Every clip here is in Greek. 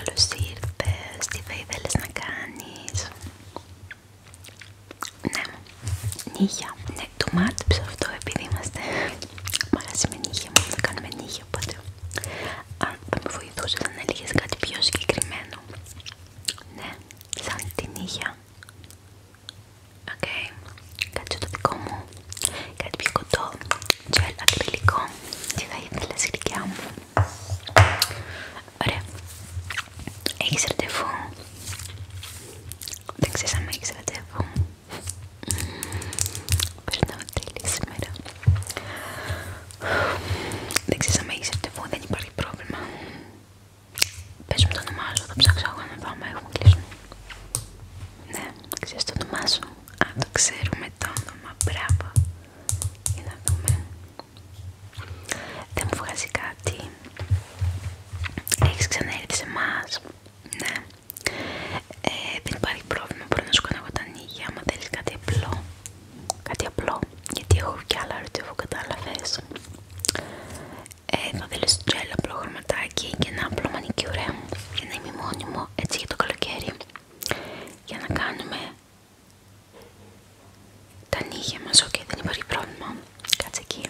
καλώς ήρθες, τι θα ήθελες να κάνεις? Ναι, νύχια, ναι, το μάτεψα αυτό επειδή είμαστε. Μ' αρέσει με νύχια, μόνο να κάνουμε νύχια, οπότε αν θα με βοηθούσες να έλεγες κάτι πιο συγκεκριμένο. Ναι, σαν τη νύχια. Οκ, κάτσε το δικό μου, κάτι πιο κοντό, τζελ ακριλικό. Τι θα ήθελες, γλυκιά μου? Ωραία. Έχεις ραντεβού? Δεν ξέρεις αν έχεις ραντεβού? Περνάω τέλεια σήμερα. Δεν ξέρεις αν έχεις ραντεβού, δεν υπάρχει πρόβλημα. Πες μου το όνομά σου, θα ψάξω εγώ να δω αν έχουμε κλείσουν. Ναι, ξέρεις το όνομά σου? Α, το ξέρουμε το όνομα, μπράβο. Για να δούμε. Δεν μου βγάζει κάτι. Έχεις ξαναέρθει σε εμάς? Ναι. Δεν υπάρχει πρόβλημα, μπορώ να σου κάνω εγώ τα νύχια άμα θέλεις κάτι απλό. Κάτι απλό, γιατί έχω κι άλλα ραντεβού, κατάλαβες. Θα θέλεις τζέλ, απλό χρωματάκι και ένα απλό μανικιουρέ για να είμαι μόνιμο, έτσι για το καλοκαίρι, για να κάνουμε τα νύχια μας. Οκ, δεν υπάρχει πρόβλημα. Κάτσε εκεί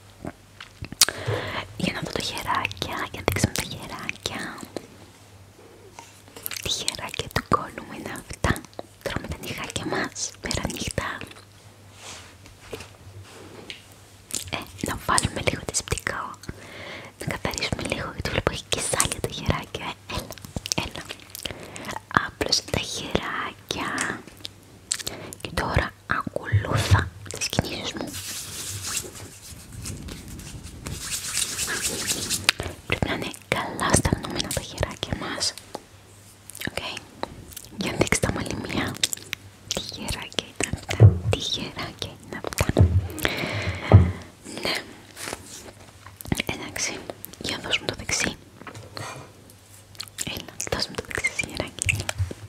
για να δω τα χεράκια, για να δείξουμε τα χεράκια. Τι χεράκια του κόλου μου είναι αυτά? Τρώμε τα νυχάκια μας πέρα νύχτα. Να βάλουμε λίγο δυσπτικό, να καθαρίσουμε λίγο, γιατί βλέπω έχει και σάλια τα χεράκια. Έλα. Άπλωσε τα χεράκια. Και τώρα ακολούθα τις κινήσεις μου. Πρέπει να είναι καλά σταγνωμένα τα χεράκια μας. Οκ. Για να δείξει τα μαλλιμιά. Τι χεράκια ήταν αυτά? Τι χεράκια είναι αυτά? Ναι. Εντάξει. Για δώσ' μου το δεξί. Έλα, δώσ' μου το δεξί χεράκι.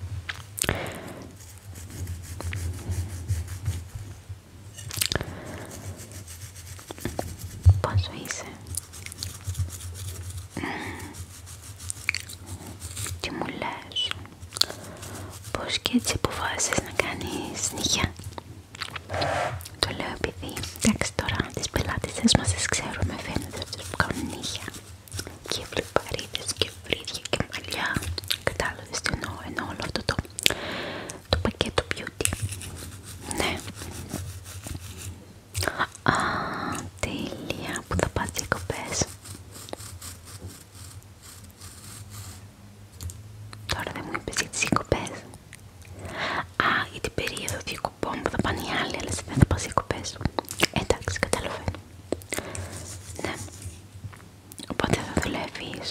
Πόσο είσαι? Τι μου λες? Πώς και έτσι αποφάσισες να κάνεις νύχια? Το λέω επειδή, εντάξει, τώρα τις πελάτησες μας τις ξέρουμε, φαίνεται αυτές που κάνουν νύχια και φλιπαρίδες και φρύδια και μαλλιά. Κατάλαβες τι εννοώ? Εννοώ όλο αυτό το πακέτο beauty. Ναι. Α, τέλεια. Που θα πας διακοπές? Τώρα δεν μου είπες για τις διακοπές. Α, για την περίοδο διακοπών που θα πάνε οι άλλοι, αλλά εσύ δεν θα πας διακοπές. Εντάξει, καταλαβαίνω. Ναι. Οπότε θα δουλεύεις.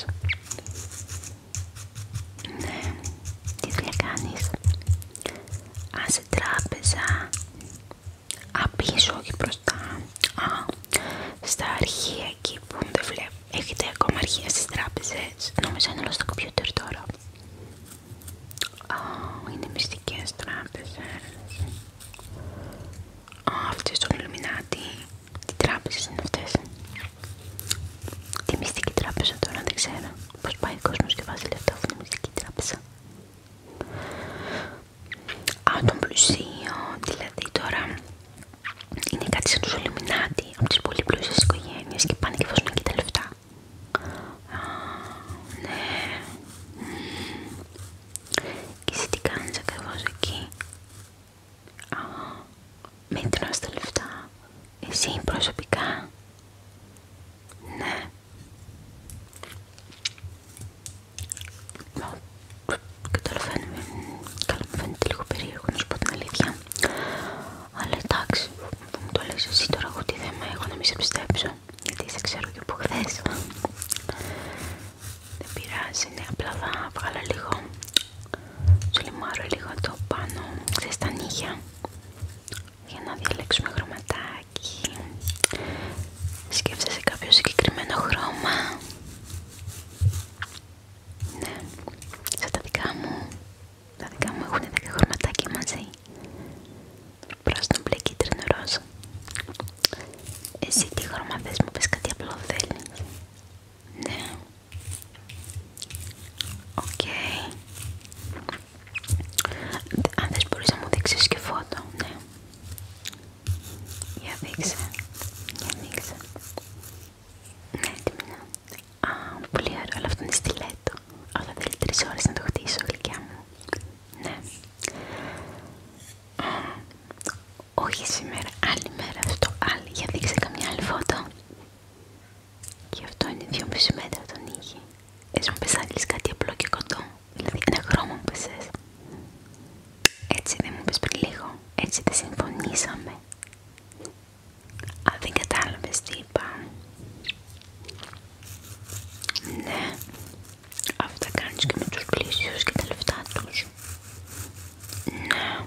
Ναι. Τι δουλειά κάνεις? Α, σε τράπεζα. Α, πίσω, όχι μπροστά. Α, στα αρχεία εκεί που δεν βλέπω. Έχετε ακόμα αρχεία στις τράπεζες? Νόμιζα είναι όλο στο κομπιούτερ τώρα. Α, είναι μυστικές τράπεζες. Α, αυτές των Ιλουμινάτι. Τι τράπεζες είναι αυτές? Τι μυστική τράπεζα τώρα, δεν ξέρω. Πώς πάει ο κόσμος και βάζει λεφτά αφού είναι μυστική τράπεζα? Α, των πλουσίων. Δηλαδή τώρα είναι κάτι σαν τους Ιλουμινάτι, από τις πολύ πλούσιες οικογένειες και πάνε και βάζουν εκεί τα λεφτά. Α, ναι. Και εσύ τι κάνεις ακριβώς εκεί? Α, μέτρας τα λεφτά. Εσύ προσωπικά? Ναι. Καταλαβαίνουμε. Καλά, μου φαίνεται λίγο περίεργο να σου πω την αλήθεια. Αλλά εντάξει, που μου το λες εσύ τώρα, εγώ τι θέμα έχω να μην σε πιστέψω? Γιατί σε ξέρω και από χθες. Δεν πειράζει, ναι, απλά θα βγάλω λίγο. Σου λιμάρω λίγο το πάνω, ξέρεις, τα νύχια, για να διαλέξουμε χρωματάκι. Σκέφτεσαι κάποιο συγκεκριμένο χρώμα? Ναι, σαν τα δικά μου. Τα δικά μου έχουν 10 χρωματάκια μαζί. Πράσινο, μπλε, κίτρινο, ροζ. Εσύ τι χρώμα θες? Μου πες κάτι απλό θέλεις? Ναι. Οκ. τρέξεις και φώτο, ναι. Για δείξε. Ναι, έτοιμη να. Α, πολύ ωραίο, αλλά αυτό είναι στιλέτο. Αλλά θέλει 3 ώρες να το χτίσω, γλυκιά μου. Ναι. Όχι σήμερα, άλλη μέρα αυτό, άλλη. Για δείξε καμιά άλλη φώτο. Και αυτό είναι 2,5 μέτρα τον είχε. Έτσι μου πες άλλης κάτι απλό και κοντό. Δηλαδή ένα χρώμα μου πες. Έτσι δεν μου πες πριν λίγο. Έτσι δεν συμφωνήσαμε. Α, δεν κατάλαβες τι είπα. Ναι. Αυτά κάνεις και με τους πλήσιους και τα λεφτά τους. Ναι.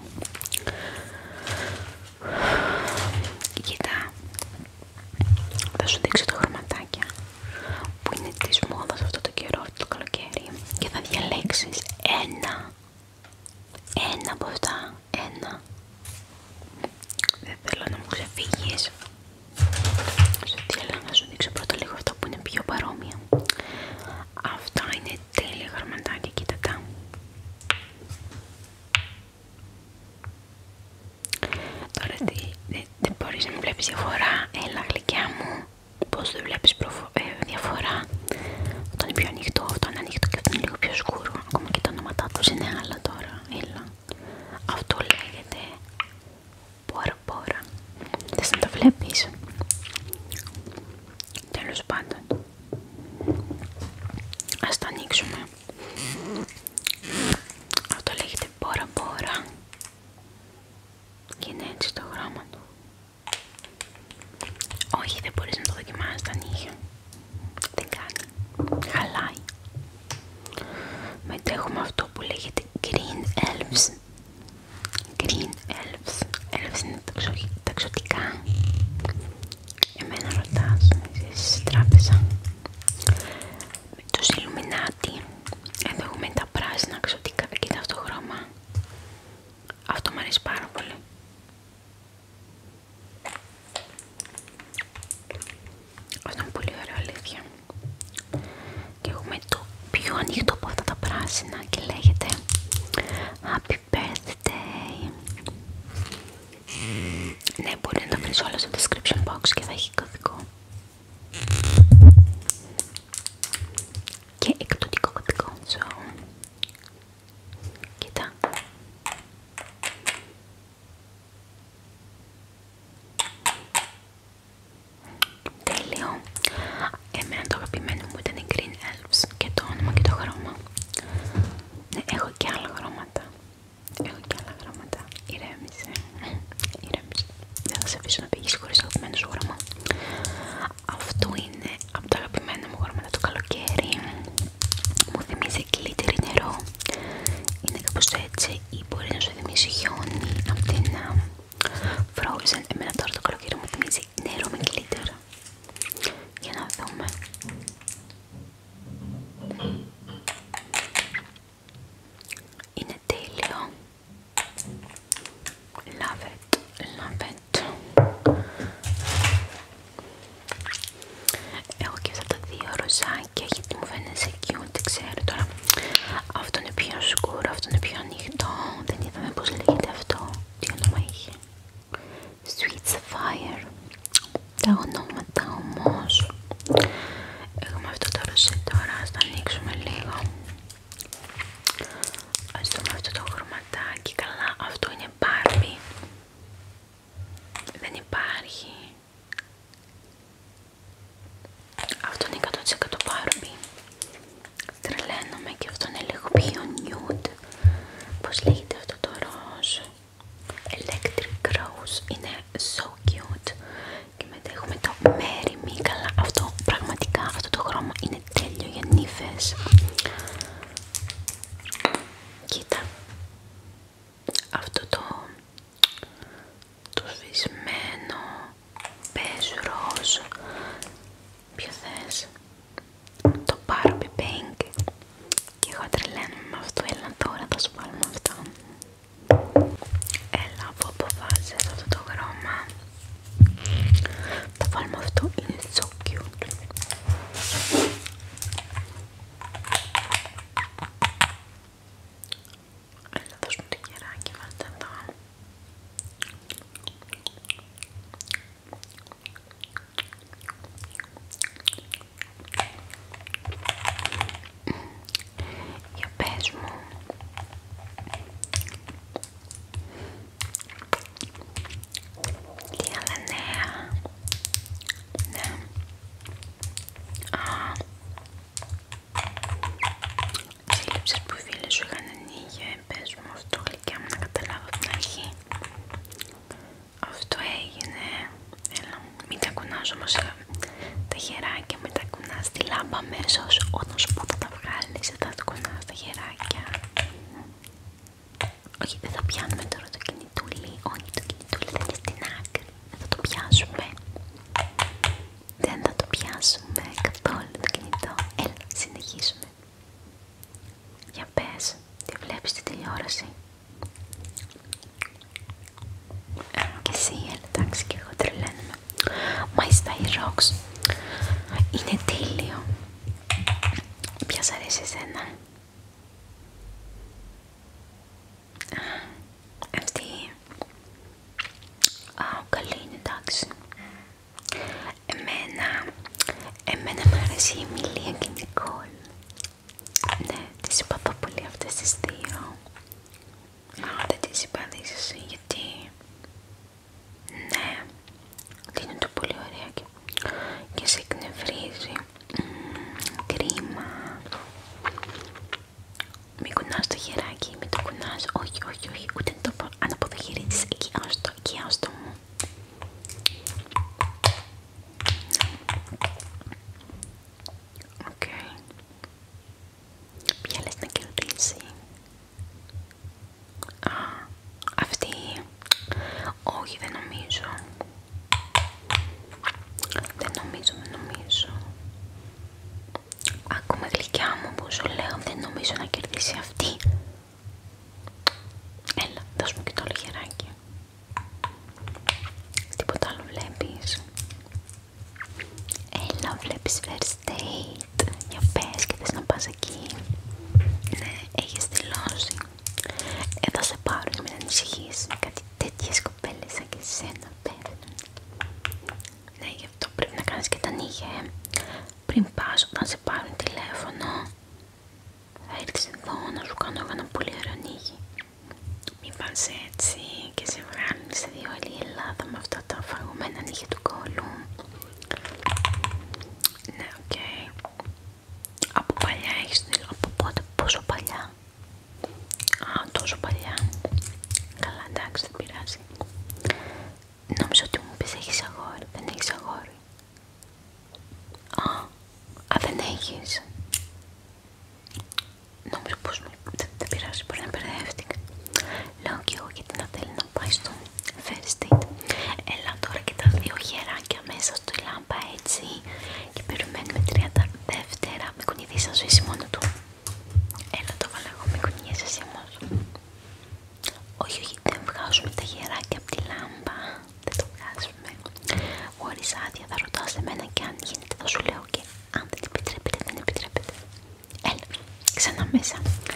Κοίτα. Θα σου δείξω τα χρωματάκια που είναι της μόδας αυτό το καιρό, το καλοκαίρι. Και θα διαλέξεις ένα από αυτά. Ένα. Δεν θέλω να μου ξεφύγεις. Θέλω να σου δείξω πρώτα λίγο αυτό που είναι πιο παρόμοια. Αυτά είναι τέλεια χρωματάκια, κοίτα τα. Τώρα δεν μπορείς να μην βλέπεις διαφορά. Έλα γλυκιά μου. Πώς δεν βλέπεις διαφορά? Αυτό είναι πιο ανοιχτό, αυτό είναι ανοιχτό και αυτό είναι λίγο πιο σκούρο. Ακόμα και τα ονόματά τους είναι άλλα τώρα. Έλα. Αυτό λέγεται πόρα. Θες να τα βλέπεις? Τέλος πάντων. Ας τα ανοίξουμε. Αυτό λέγεται πόρα. Και είναι έτσι το γράμμα του. Όχι, δεν μπορείς να το δοκιμάσεις τα νύχια. Δεν κάνει. Χαλάει. Μετά έχουμε αυτό που λέγεται Green Elves. Green Elves. Elves είναι τα εξωτικά. Εμένα ρωτάς, είσαι στην τράπεζα. Με τους Illuminati. Εδώ έχουμε τα πράσινα εξωτικά. Κοίτα αυτό το χρώμα. Αυτό μου αρέσει πάρα πολύ. Αυτό είναι πολύ ωραίο, αλήθεια. Και έχουμε το πιο ανοιχτό από αυτά τα πράσινα και λέγεται Happy Birthday. Ναι, μπορεί να τα βρεις όλα στο description box και θα έχει κωδικό. Και εκπτωτικό κωδικό. So, κοίτα. Τέλειο. Εμένα το αγαπημένο μου ήταν οι Green Elves και το όνομα και το χρώμα. Ναι, έχω και άλλα χρώματα. Ηρέμησε. Δεν θα σε αφήσω να πηγείς χωρίς το αγαπημένο σου χρώμα. τηλεόραση. Και εσύ, εντάξει, και εγώ τρελαίνομαι. My Style Rocks είναι τέλειο. Ποια σ' αρέσει εσένα? Αυτή. Καλή είναι, εντάξει. Εμένα μου αρέσει η Εμίλια και η Νικόλ. Ναι, τις συμπαθώ πολύ αυτές τις δύο. Δεν τις συμπαθείς εσύ, γιατί ναι, είναι το πολύ ωραία και σε εκνευρίζει. Κρίμα. Μην κουνάς το χεράκι, μην το κουνάς. Όχι, όχι, όχι, ούτε το αναποδοχειρίζεις. Εκεί άστο μου. Οκ. Ποια λες να κερδίσει? Αυτή. Όχι, δεν νομίζω. Δεν νομίζω. Άκουμε γλυκιά μου που σου λέω, δεν νομίζω να κερδίσει αυτή. Έλα, δώσ' μου και το άλλο χεράκι. Τίποτα άλλο βλέπεις? Έλα, βλέπεις first date. Για πες και θες να πας εκεί? Ναι, έχεις δηλώσει. Θα σε πάρω, μην ανησυχείς. Κάτι τέτοιες κοπέλες σαν και εσένα παίρνουν. Ναι, γι' αυτό πρέπει να κάνεις και τα νύχια. Πριν πας, όταν σε πάρουν τηλέφωνο, θα έρθεις εδώ να σου κάνω ένα πολύ ωραίο νύχι. Μην πας έτσι και σε βγάλουν σε δύο όλη η Ελλάδα με αυτά τα φαγωμένα νύχια του κόλου. Ναι, οκ. Από παλιά έχεις δηλώσει? Από πότε? Πόσο παλιά? Τόσο παλιά. Καλά, εντάξει, δεν πειράζει. Νόμιζα ότι μου πες έχεις αγόρι. Δεν έχεις αγόρι? Δεν έχεις. Νόμιζα πως μου... Δεν πειράζει, μπορεί να μπερδεύτηκα. Λέω κι εγώ γιατί να θέλει να πάει στο first date. Έλα τώρα και τα δύο χεράκια μέσα στο λάμπα έτσι. Και περιμένουμε 30 δεύτερα. Μην κουνηθείς, θα ζήσει μόνο του. Έλα, το βάλω εγώ, μην κουνιέσαι εσύ όμως. Όχι, όχι, δεν βγάζουμε τα γεράκια από τη λάμπα. Δεν το βγάζουμε. Χωρίς άδεια θα ρωτάς εμένα και αν γίνεται θα σου λέω και αν δεν επιτρέπεται, δεν επιτρέπεται. Έλα, ξανά μέσα.